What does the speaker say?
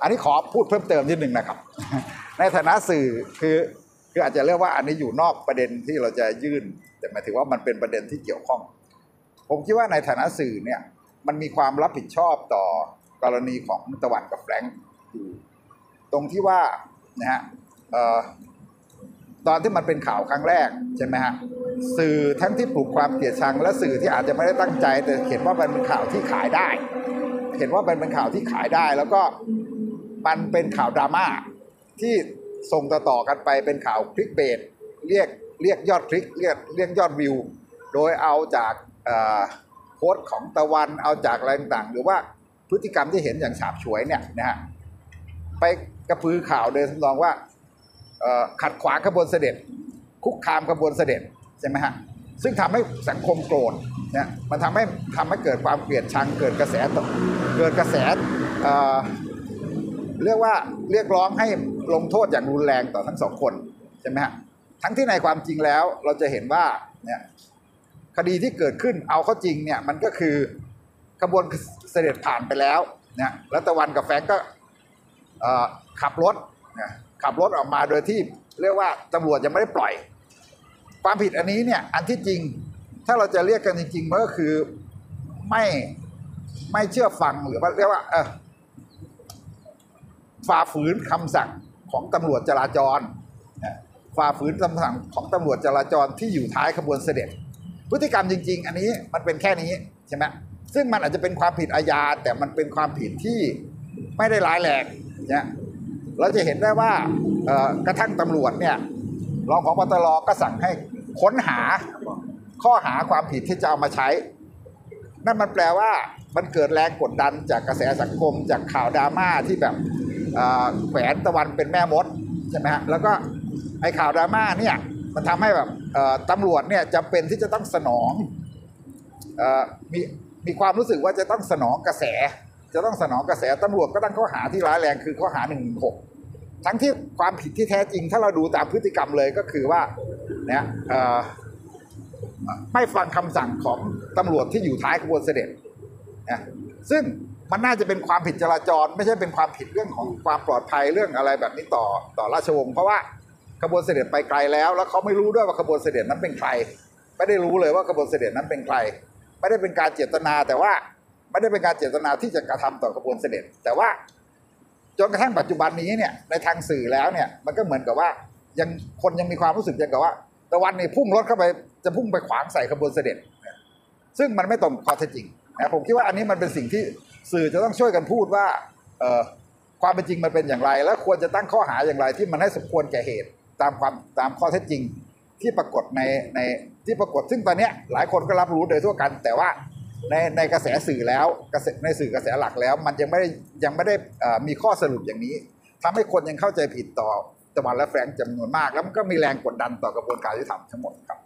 อันนี้ขอพูดเพิ่มเติมนิดนึงนะครับในฐานะสื่อคืออาจจะเรียกว่าอันนี้อยู่นอกประเด็นที่เราจะยื่นแต่หมายถึงว่ามันเป็นประเด็นที่เกี่ยวข้องผมคิดว่าในฐานะสื่อเนี่ยมันมีความรับผิดชอบต่อกรณีของตะวันกับแฟรงค์อยู่ตรงที่ว่านะฮะตอนที่มันเป็นข่าวครั้งแรกใช่ไหมฮะสื่อทั้งที่ปลุกความเกลียดชังและสื่อที่อาจจะไม่ได้ตั้งใจแต่เห็นว่ามันเป็นข่าวที่ขายได้เห็นว่ามันเป็นข่าวที่ขายได้แล้วก็มันเป็นข่าวดราม่าที่ส่งต่อกันไปเป็นข่าวคลิกเบสเรียกยอดคลิกเรียกยอดวิวโดยเอาจากโพสต์ของตะวันเอาจากอะไรต่างๆหรือว่าพฤติกรรมที่เห็นอย่างฉาบฉวยเนี่ยนะฮะไปกระพือข่าวโดยทำนองว่าขัดขวางขบวนเสด็จคุกคามขบวนเสด็จใช่ไหมฮะซึ่งทำให้สังคมโกรธเนี่ยมันทำให้เกิดความเกลียดชังเกิดกระแสเรียกว่าเรียกร้องให้ลงโทษอย่างรุนแรงต่อทั้งสองคนใช่ไหมฮะทั้งที่ในความจริงแล้วเราจะเห็นว่าเนี่ยคดีที่เกิดขึ้นเอาเข้าจริงเนี่ยมันก็คือขบวนเสด็จผ่านไปแล้วนะแล้วตะวันกับแฟรงก์ก็ขับรถออกมาโดยที่เรียกว่าตำรวจยังไม่ได้ปล่อยความผิดอันนี้เนี่ยอันที่จริงถ้าเราจะเรียกกันจริงๆมันก็คือไม่เชื่อฟังหรือว่าเรียกว่าฝ่าฝืนคำสั่งของตำรวจจราจรฝ่าฝืนคำสั่งของตำรวจจราจรที่อยู่ท้ายขบวนเสด็จพฤติกรรมจริงๆอันนี้มันเป็นแค่นี้ใช่ไหมซึ่งมันอาจจะเป็นความผิดอาญาแต่มันเป็นความผิดที่ไม่ได้ร้ายแรงเนี่ยเราจะเห็นได้ว่ากระทั่งตำรวจเนี่ยรองผบ.ตร.ก็สั่งให้ค้นหาข้อหาความผิดที่จะเอามาใช้นั่นมันแปลว่ามันเกิดแรงกดดันจากกระแสสังคมจากข่าวดราม่าที่แบบแขวนตะวันเป็นแม่มดใช่ไหมฮะแล้วก็ไอ้ข่าวดราม่าเนี่ยมันทำให้แบบตำรวจเนี่ยจำเป็นที่จะต้องสนองมีความรู้สึกว่าจะต้องสนองกระแสตำรวจก็ตั้งข้อหาที่ร้ายแรงคือข้อหา116ทั้งที่ความผิดที่แท้จริงถ้าเราดูตามพฤติกรรมเลยก็คือว่าเนี่ยไม่ฟังคำสั่งของตำรวจที่อยู่ท้ายขบวนเสด็จนะซึ่งมันน่าจะเป็นความผิดจราจรไม่ใช่เป็นความผิดเรื่องของความปลอดภัยเรื่องอะไรแบบนี้ต่อราชวงศ์เพราะว่าขบวนเสด็จไปไกลแล้วเขาไม่รู้ด้วยว่าขบวนเสด็จนั้นเป็นใครไม่ได้รู้เลยว่าขบวนเสด็จนั้นเป็นใครไม่ได้เป็นการเจตนาแต่ว่าไม่ได้เป็นการเจตนาที่จะกระทำต่อขบวนเสด็จแต่ว่าจนกระทั่งปัจจุบันนี้เนี่ยในทางสื่อแล้วเนี่ยมันก็เหมือนกับว่าคนยังมีความรู้สึกอย่างกับว่าตะวันนี่พุ่งรถเข้าไปจะพุ่งไปขวางใส่ขบวนเสด็จซึ่งมันไม่ตรงข้อเท็จจริงนะผมคิดว่าอันนี้มันเป็นสิ่งที่สื่อจะต้องช่วยกันพูดว่าความเป็นจริงมันเป็นอย่างไรและควรจะตั้งข้อหาอย่างไรที่มันให้สมควรแก่เหตุตามข้อเท็จจริงที่ปรากฏในที่ปรากฏซึ่งตอนนี้หลายคนก็รับรู้โดยทั่วกันแต่ว่าในกระแสสื่อแล้วในสื่อกระแสหลักแล้วมันยังไม่ได้มีข้อสรุปอย่างนี้ทำให้คนยังเข้าใจผิดต่อตะวันและแฟรงก์จำนวนมากแล้วมันก็มีแรงกดดันต่อกระบวนการยุติธรรมทั้งหมดครับ